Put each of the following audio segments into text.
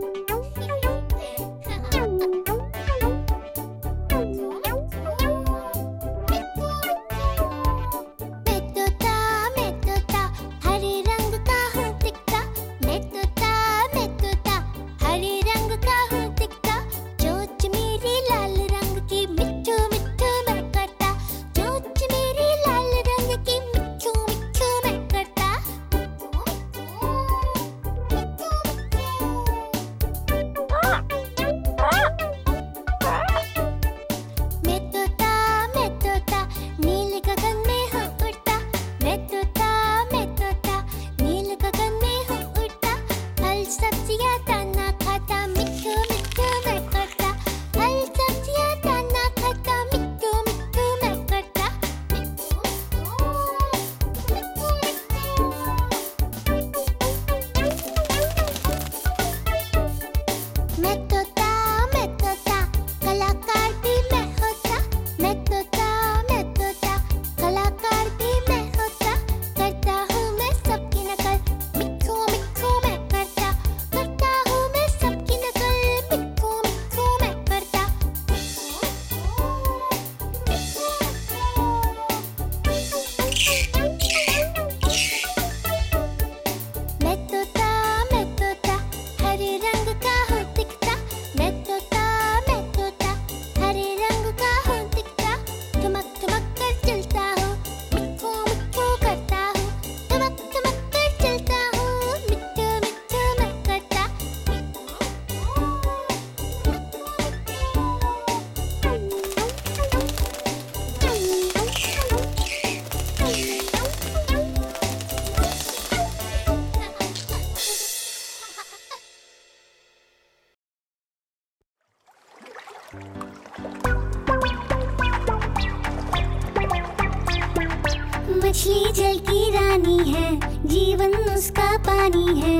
मछली जल की रानी है, जीवन उसका पानी है।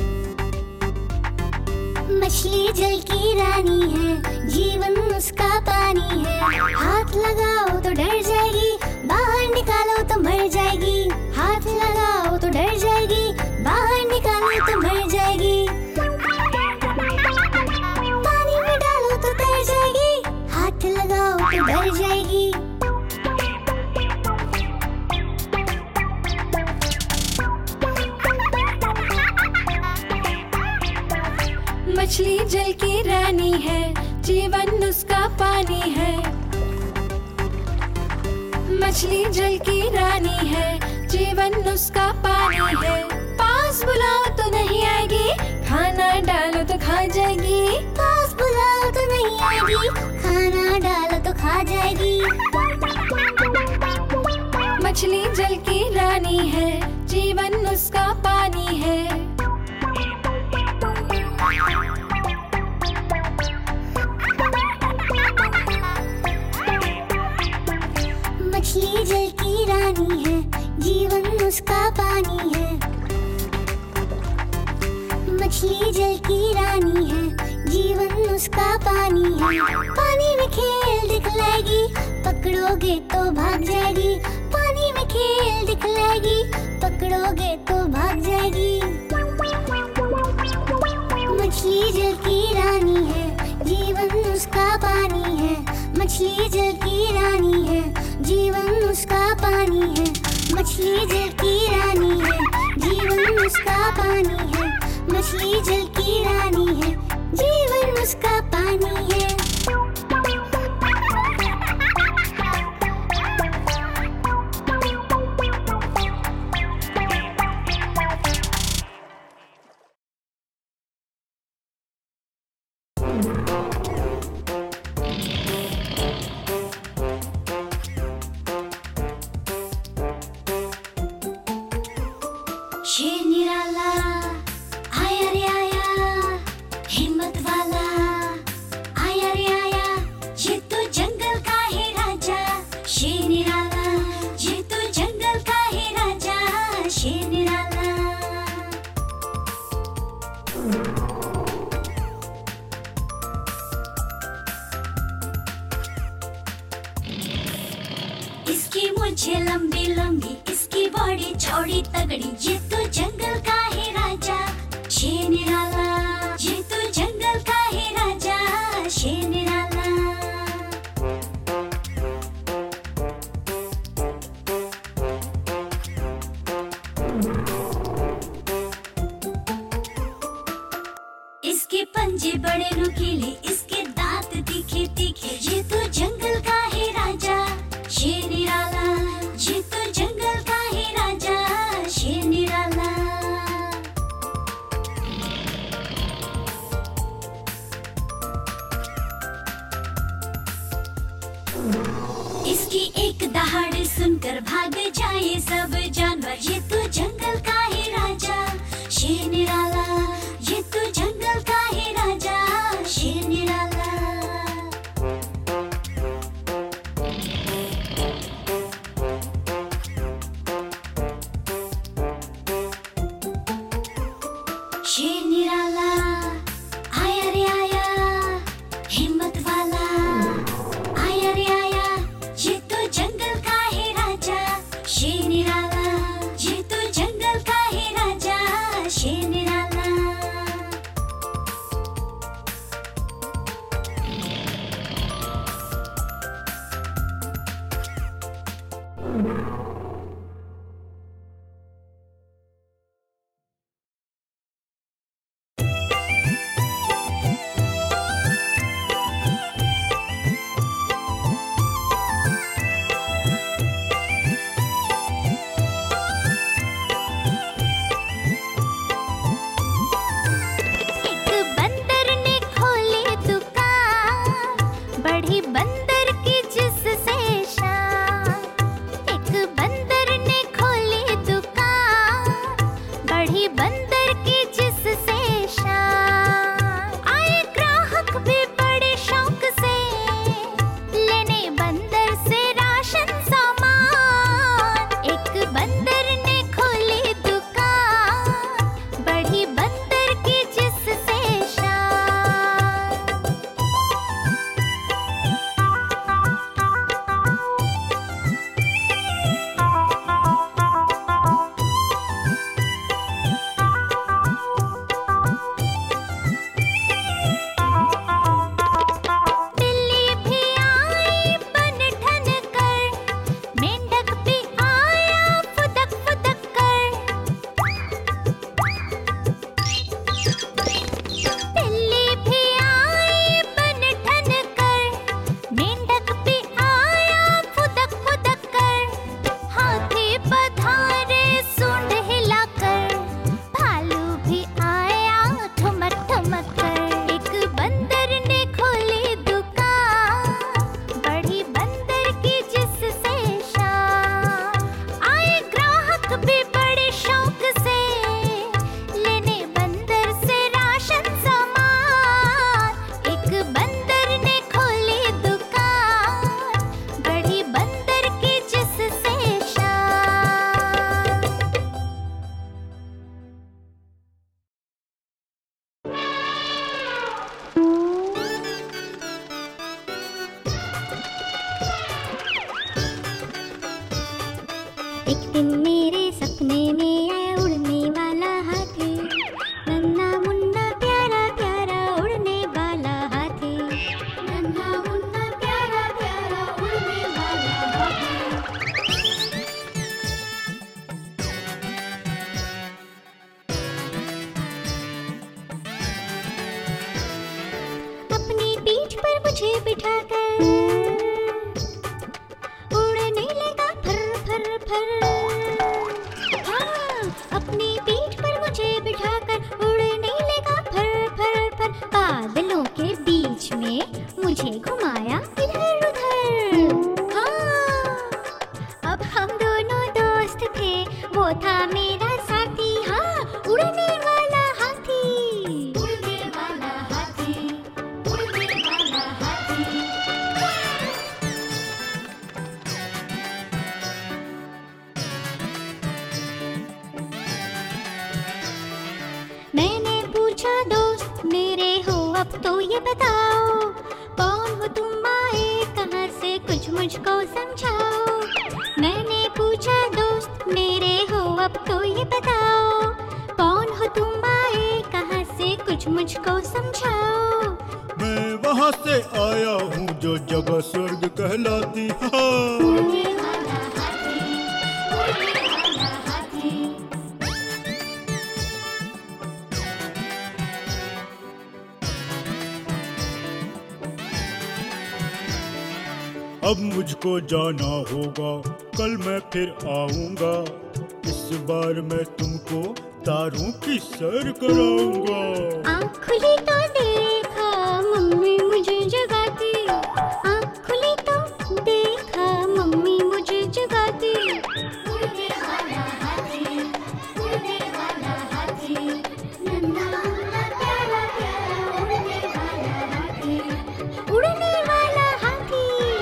मछली जल की रानी है, जीवन उसका पानी है। हाथ लगाओ तो डर जाएगी, बाहर निकालो तो मर जाएगी। हाथ लगाओ तो डर जाएगी, बाहर निकालो तो मर जाएगी। पानी में डालो तो तैर जाएगी, हाथ लगाओ तो डर जाएगी। मछली जल की रानी है, जीवन उसका पानी है। मछली जल की रानी है, जीवन उसका पानी है। पास बुलाओ तो नहीं आएगी, खाना डालो तो खा जाएगी। पास बुलाओ तो नहीं आएगी, खाना डालो तो खा जाएगी। मछली जल की रानी है, जीवन उसका पानी है। मछली जल की रानी है, जीवन उसका पानी है। मछली जल की रानी है, जीवन उसका पानी है। पानी में खेल दिखलाएगी, पकड़ोगे तो भाग जाएगी। पानी में खेल दिखलाएगी, पकड़ोगे तो भाग जाएगी। मछली जल की रानी है, जीवन उसका पानी है। मछली जल की रानी है, जीवन उसका पानी है। मछली जल की रानी है, जीवन उसका पानी है। मछली जल की रानी है, जीवन उसका पानी है। शेर निराला आया रे आया, हिम्मत वाला आया रे आया। ये तो जंगल का है राजा, शेर निराला। ये तो जंगल का है राजा, शेर निराला। इसकी मूंछें लंबी लंबी, इसकी बॉडी चौड़ी तगड़ी। ये तो जंगल का है राजा, शेर निराला। ये तो पंजे बड़े नुकीले, इसके दांत तीखे तीखे। ये तो जंगल का है राजा शेर निराला, ये तो जंगल का है राजा शेर निराला। इसकी एक दहाड़ सुनकर भाग जाए सब जानवर। ये तो जंगल का है राजा शेर निराला, ये तो जंगल का है राजा शेर निराला। शेर निराला आया रे आया, हिम्मत वाला आया रे आया। ये तो जंगल का है राजा शेर निराला, ये तो जंगल का है राजा शेर निराला। एक दिन मेरे सपने में आया उड़ने वाला हाथी, नन्हा मुन्ना प्यारा प्यारा उड़ने वाला हाथी, नन्हा मुन्ना प्यारा प्यारा उड़ने वाला हाथी। अपनी पीठ पर मुझे बिठाकर अपनी पीठ पर मुझे बिठाकर उड़ने लगा फर फर फर। बादलों के बीच में मुझे घुमाया इधर उधर। हाँ, अब हम दोनों दोस्त थे, वो था मेरा साथी। हाँ, उड़ने वाला हाथी, उड़ने वाला हाथी, उड़ने वाला हाथी। मैंने पूछा दोस्त मेरे हो अब तो ये बताओ, कौन हो तुम आए कहाँ से कुछ मुझको समझाओ। मैंने पूछा दोस्त मेरे हो अब तो ये बताओ, कौन हो तुम आए कहाँ से कुछ मुझको समझाओ। मैं वहाँ से आया हूँ जो जगह स्वर्ग कहलाती है। अब मुझको जाना होगा, कल मैं फिर आऊंगा। इस बार मैं तुमको तारों की सैर कराऊंगा। आँख खुली तो देखा मम्मी मुझे जगाती, आँख खुली तो देखा मम्मी मुझे जगाती। उड़ने वाला हाथी, उड़ने वाला हाथी, नन्हा नन्हा प्यारा प्यारा उड़ने वाला हाथी, उड़ने वाला हाथी।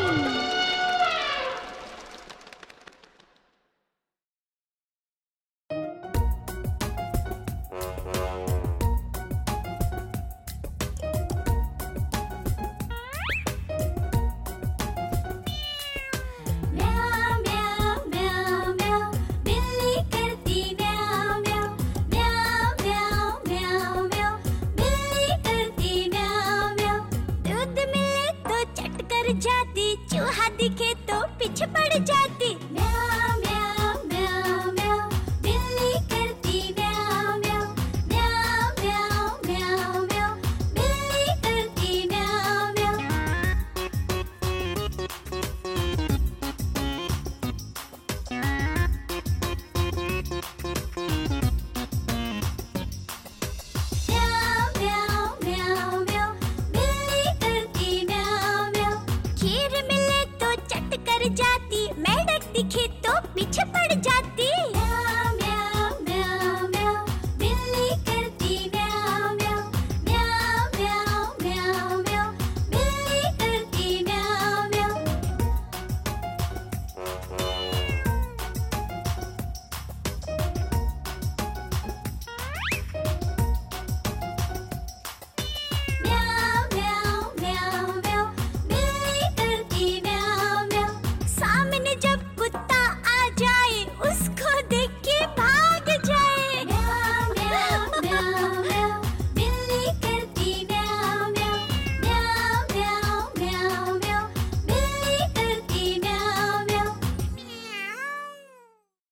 म्याऊ म्याऊ म्याऊ म्याऊ, बिल्ली करती म्याऊ म्याऊ, म्याऊ म्याऊ म्याऊ म्याऊ, बिल्ली करती म्याऊ म्याऊ। दूध मिले तो चट कर जाती, चूहा दिखे तो पीछे पड़ जाती।